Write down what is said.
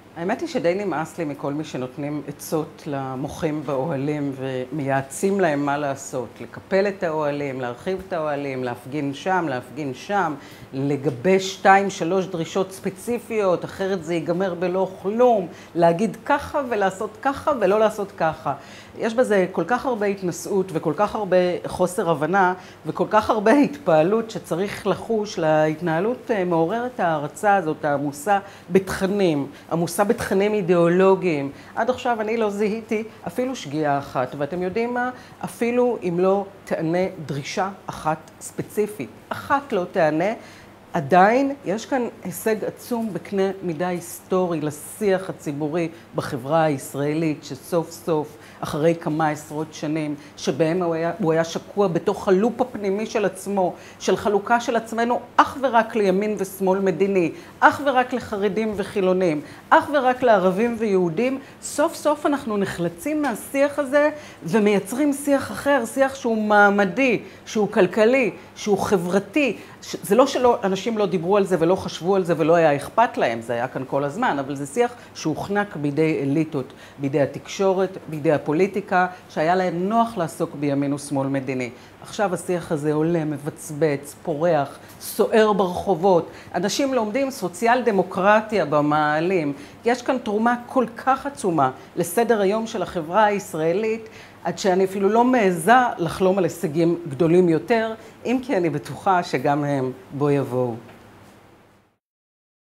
האמת היא שדי נמאס לי מכל מי שנותנים עצות למוחים באוהלים ומייעצים להם מה לעשות. לקפל את האוהלים, להרחיב את האוהלים, להפגין שם, להפגין שם, לגבש 2-3 דרישות ספציפיות, אחרת זה ייגמר בלא כלום, להגיד ככה ולעשות ככה ולא לעשות ככה. יש בזה כל כך הרבה התנשאות וכל כך הרבה חוסר הבנה וכל כך הרבה התפעלות שצריך לחוש להתנהלות מעוררת ההערצה הזאת, העמוסה בתכנים, עמוסה בתכנים אידיאולוגיים. עד עכשיו אני לא זיהיתי אפילו שגיאה אחת, ואתם יודעים מה? אפילו אם לא תענה דרישה אחת ספציפית, אחת לא תענה, עדיין יש כאן הישג עצום בקנה מידה היסטורי לשיח הציבורי בחברה הישראלית, שסוף סוף, אחרי כמה עשרות שנים, שבהם הוא היה שקוע בתוך הלופ הפנימי של עצמו, של חלוקה של עצמנו אך ורק לימין ושמאל מדיני, אך ורק לחרדים וחילונים, אך ורק לערבים ויהודים. סוף סוף אנחנו נחלצים מהשיח הזה ומייצרים שיח אחר, שיח שהוא מעמדי, שהוא כלכלי, שהוא חברתי. זה לא שאנשים לא דיברו על זה ולא חשבו על זה ולא היה אכפת להם, זה היה כאן כל הזמן, אבל זה שיח שהוכנק בידי אליטות, בידי התקשורת, בידי הפוליטיקה, שהיה להם נוח לעסוק בימין ושמאל מדיני. עכשיו השיח הזה עולה, מבצבץ, פורח, סוער ברחובות. אנשים לומדים סוציאל דמוקרטיה במאהלים. יש כאן תרומה כל כך עצומה לסדר היום של החברה הישראלית, עד שאני אפילו לא מעזה לחלום על הישגים גדולים יותר, אם כי אני בטוחה שגם הם בו יבואו.